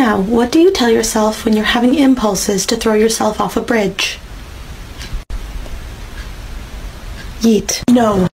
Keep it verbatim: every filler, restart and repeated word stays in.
Now, what do you tell yourself when you're having impulses to throw yourself off a bridge? Yeet. No.